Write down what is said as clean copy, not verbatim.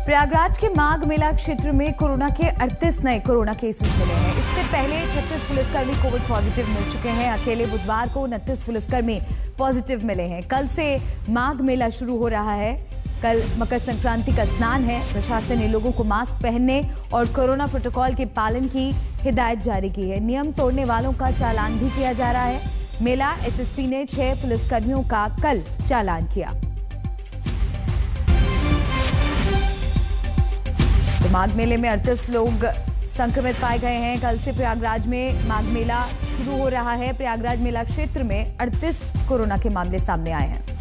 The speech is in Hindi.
प्रयागराज के माघ मेला क्षेत्र में कोरोना के 38 नए कोरोना केसेस मिले हैं। इससे पहले 36 पुलिसकर्मी कोविड पॉजिटिव मिल चुके हैं। अकेले बुधवार को 29 पुलिसकर्मी पॉजिटिव मिले हैं। कल से माघ मेला शुरू हो रहा है। कल मकर संक्रांति का स्नान है। प्रशासन ने लोगों को मास्क पहनने और कोरोना प्रोटोकॉल के पालन की हिदायत जारी की है। नियम तोड़ने वालों का चालान भी किया जा रहा है। मेला एसएसपी ने 6 पुलिसकर्मियों का कल चालान किया। तो माघ मेले में 38 लोग संक्रमित पाए गए हैं। कल से प्रयागराज में माघ मेला शुरू हो रहा है। प्रयागराज मेला क्षेत्र में 38 कोरोना के मामले सामने आए हैं।